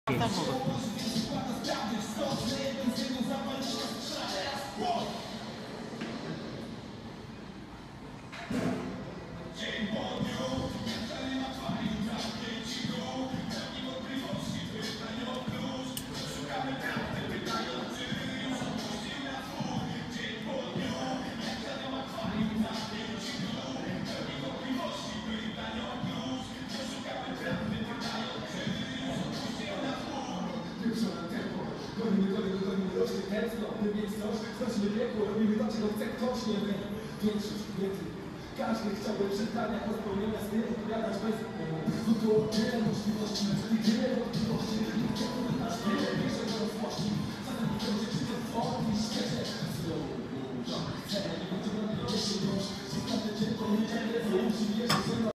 Robimy to, czego chce ktoś, nie wie. Większość kobiety. Każdy chciałby czytania, pozwolenia z tym odpowiadać bez... Tu tyle możliwości, tyle wątpliwości.